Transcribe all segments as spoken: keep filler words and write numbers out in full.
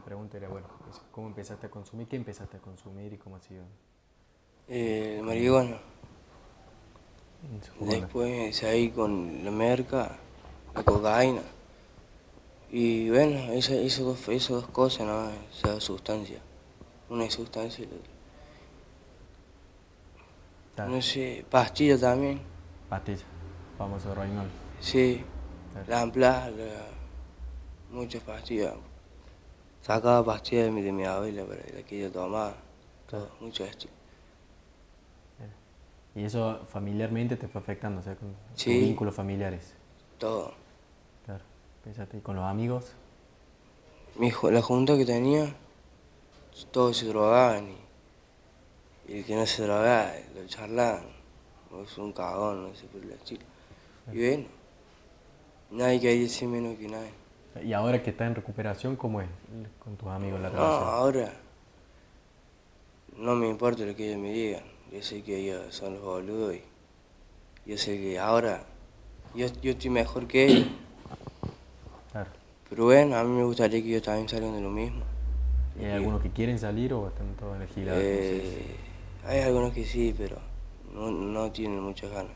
pregunta era, bueno, eso, ¿cómo empezaste a consumir? ¿Qué empezaste a consumir y cómo ha sido Eh, tu camino marihuana. en su forma? Después seguí con la merca, la cocaína. Y bueno, esas esas dos, esas dos cosas, ¿no? Esa sustancia. Una es sustancia y la otra. Claro, No sé, pastilla también. pastilla, famoso Roinol. Sí, Claro, la amplas, la, muchas pastillas. claro, Sacaba pastillas de mi, de mi abuela para la que ella tomaba. claro. Todo, mucho esto. Bien. Y eso familiarmente te fue afectando, o sea, con tus Sí, vínculos familiares. todo. Claro, pensaste, y con los amigos, Mi, ju- la junta que tenía, todos se drogaban y, y el que no se drogaba, lo charlaban. Es un cagón, no sé por el estilo. Y claro. bueno, nadie quería decir menos que nadie. Y ahora que estás en recuperación, ¿cómo es con tus amigos la No, relación? ahora no me importa lo que ellos me digan. Yo sé que ellos son los boludos y yo sé que ahora yo, yo estoy mejor que ellos. Claro. Pero bueno, a mí me gustaría que ellos también salgan de lo mismo. ¿Y Lo hay que, algunos que quieren salir o están todos elegidos, como se dice? eh, hay algunos que sí, pero no, no tienen muchas ganas.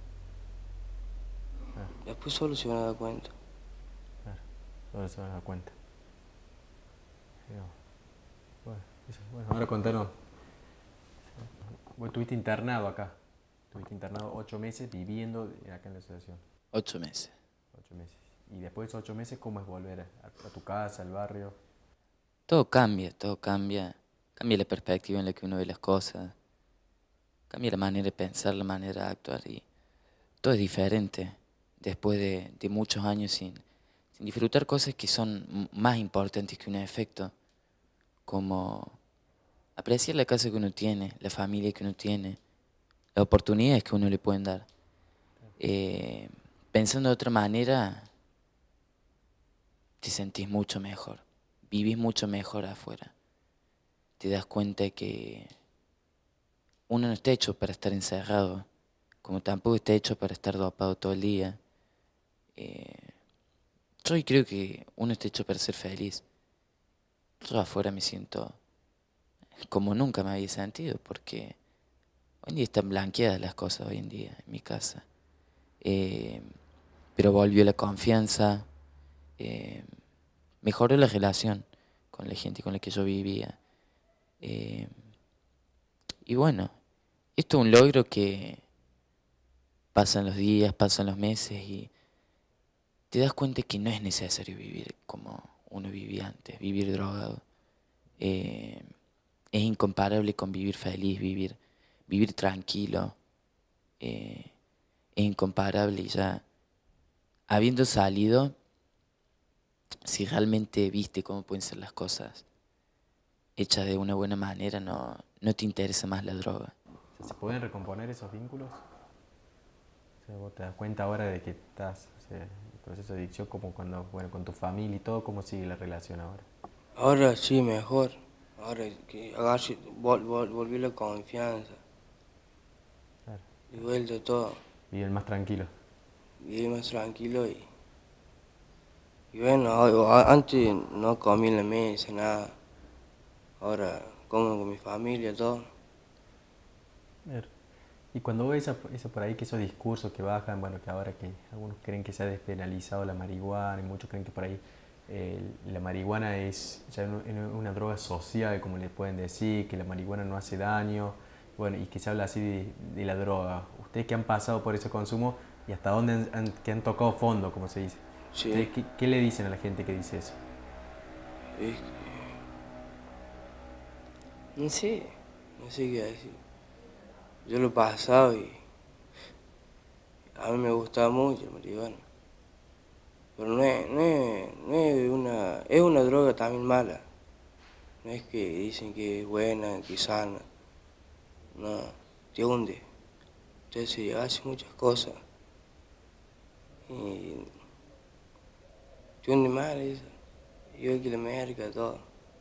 Claro, Después solo se van a dar cuenta. claro, solo se van a dar cuenta. Pero, bueno, eso, bueno, ahora contanos, vos estuviste internado acá, estuviste internado ocho meses viviendo acá en la asociación, Ocho meses. ocho meses. Y después de esos ocho meses, ¿cómo es volver a, a tu casa, al barrio? Todo cambia, todo cambia. Cambia la perspectiva en la que uno ve las cosas. Cambia la manera de pensar, la manera de actuar. Y todo es diferente después de, de muchos años sin, sin disfrutar cosas que son m- más importantes que un efecto. Como apreciar la casa que uno tiene, la familia que uno tiene, las oportunidades que uno le pueden dar. Eh, Pensando de otra manera, te sentís mucho mejor. Vivís mucho mejor afuera. Te das cuenta que uno no está hecho para estar encerrado, como tampoco está hecho para estar dopado todo el día. Eh, yo creo que uno está hecho para ser feliz. Yo afuera me siento como nunca me había sentido, porque hoy en día están blanqueadas las cosas hoy en día en mi casa. Eh, pero volvió la confianza, eh, mejoró la relación con la gente con la que yo vivía. Eh, y bueno, esto es un logro que pasan los días, pasan los meses y te das cuenta que no es necesario vivir como uno vivía antes, vivir drogado. Eh, es incomparable con vivir feliz, vivir, vivir tranquilo. eh, es incomparable y ya habiendo salido, si realmente viste cómo pueden ser las cosas hechas de una buena manera, no, no te interesa más la droga. O sea, ¿se pueden recomponer esos vínculos? O sea, vos te das cuenta ahora de que estás, o sea, el proceso de adicción, como cuando, bueno, con tu familia y todo, ¿cómo sigue la relación ahora? Ahora sí, mejor. Ahora que agarre, vol, vol, volvió la confianza. Claro, De vuelta todo. viven más tranquilos. Viví más tranquilo y, y bueno, a- a- antes no comí en la mesa, nada. Ahora como con mi familia, todo. Claro. Y cuando ves esa, esa por ahí, que esos discursos que bajan, bueno, que ahora que algunos creen que se ha despenalizado la marihuana y muchos creen que por ahí eh, la marihuana es ya una, una droga social, como le pueden decir, que la marihuana no hace daño, bueno, y que se habla así de, de la droga. Ustedes que han pasado por ese consumo y hasta dónde han, han- que han tocado fondo, como se dice. Sí, ¿Ustedes qué, qué le dicen a la gente que dice eso? es, no sé, no sé qué decir. Yo lo he pasado y a mí me gustaba mucho el marihuana. Pero no es, no es, no es una, es una droga también mala. No es que dicen que es buena, que es sana. No, te hunde. Entonces hace muchas cosas y te hunde mal eso. Igual que la merca, todo.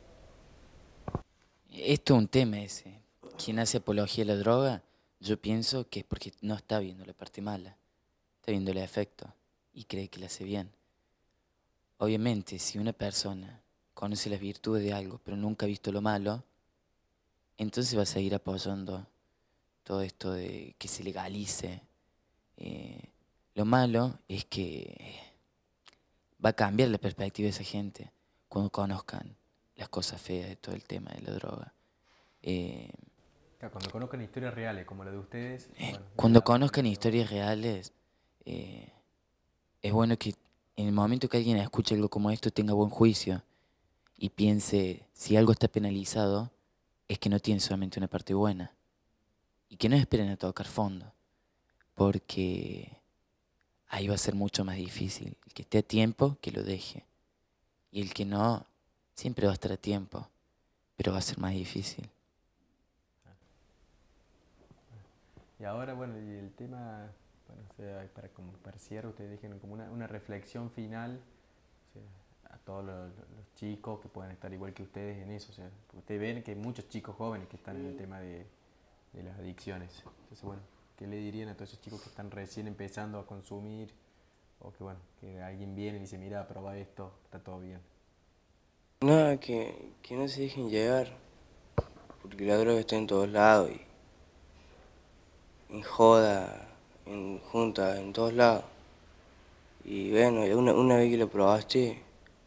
Esto es un tema ese. Quien hace apología a la droga, yo pienso que es porque no está viendo la parte mala, está viendo el efecto y cree que le hace bien. Obviamente, si una persona conoce las virtudes de algo, pero nunca ha visto lo malo, entonces va a seguir apoyando todo esto de que se legalice. Eh, lo malo es que va a cambiar la perspectiva de esa gente cuando conozcan las cosas feas de todo el tema de la droga. Eh, Claro, cuando conozcan historias reales como la de ustedes, eh, bueno, cuando ya- conozcan historias reales, eh, es bueno que en el momento que alguien escuche algo como esto tenga buen juicio y piense, si algo está penalizado, es que no tiene solamente una parte buena. Y que no esperen a tocar fondo, porque ahí va a ser mucho más difícil. El que esté a tiempo, que lo deje. Y el que no, siempre va a estar a tiempo, pero va a ser más difícil. Y ahora, bueno, y el tema, bueno, o sea, para, como para cierre, ustedes dijeron como una, una reflexión final, o sea, a todos los, los chicos que puedan estar igual que ustedes en eso, o sea, porque ustedes ven que hay muchos chicos jóvenes que están en el tema de, de las adicciones. Entonces, bueno, ¿qué le dirían a todos esos chicos que están recién empezando a consumir? O que, bueno, que alguien viene y dice, mira, prueba esto, está todo bien. Nada, que, que no se dejen llevar, porque la droga está en todos lados, y en joda, en junta, en todos lados. Y bueno, una, una vez que lo probaste,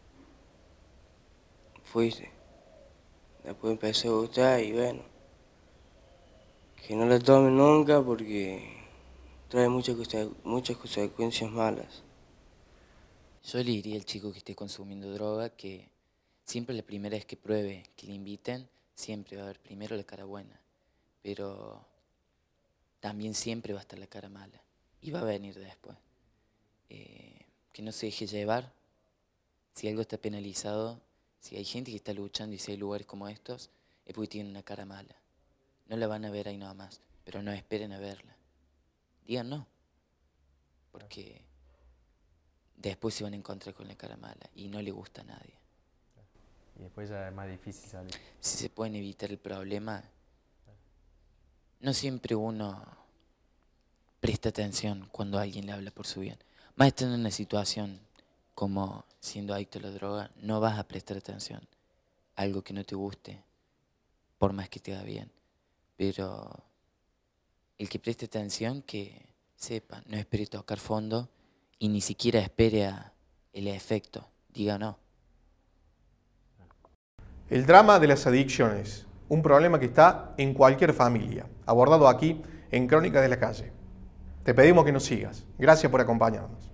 fuiste. Después empecé a gustar y bueno, que no la tomen nunca porque trae muchas, conse- muchas consecuencias malas. Yo le diría al chico que esté consumiendo droga que siempre la primera vez que pruebe, que le inviten, siempre va a haber primero la cara buena, pero también siempre va a estar la cara mala y va a venir después. Eh, que no se deje llevar, si algo está penalizado, si hay gente que está luchando y si hay lugares como estos, es porque tienen una cara mala. No la van a ver ahí nomás, pero no esperen a verla. Digan no, porque después se van a encontrar con la cara mala y no le gusta a nadie. Y después ya es más difícil salir. Si se pueden evitar el problema, no siempre uno presta atención cuando alguien le habla por su bien. Más estando en una situación como siendo adicto a la droga, no vas a prestar atención a algo que no te guste, por más que te haga bien. Pero el que preste atención, que sepa, no espere tocar fondo y ni siquiera espere a el efecto, diga no. El drama de las adicciones, un problema que está en cualquier familia, abordado aquí en Crónicas de la Calle. Te pedimos que nos sigas. Gracias por acompañarnos.